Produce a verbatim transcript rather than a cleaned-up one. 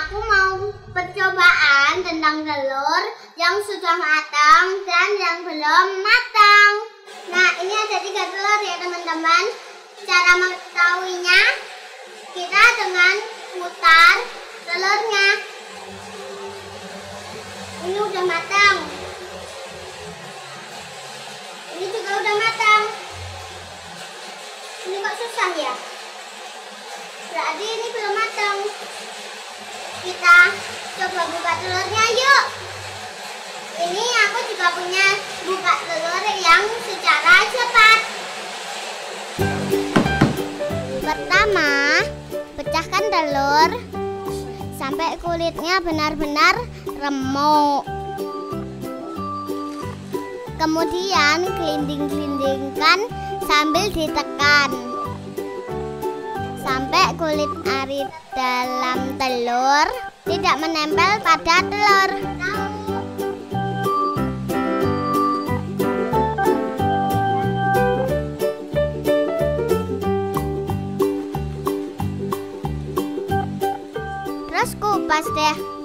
aku mau percobaan tentang telur yang sudah matang dan yang belum matang. Nah, ini ada tiga telur ya teman-teman. Cara mengetahuinya, kita dengan putar telurnya. Ini udah matang. Ini juga udah matang. Ini kok susah ya? Berarti ini belum matang. Kita coba buka telurnya yuk. Ini aku juga punya buka telur yang secara cepat. Pertama, pecahkan telur sampai kulitnya benar-benar remuk. Kemudian gelinding-gelindingkan sambil ditekan sampai kulit ari dalam telur tidak menempel pada telur. Terus kupas deh.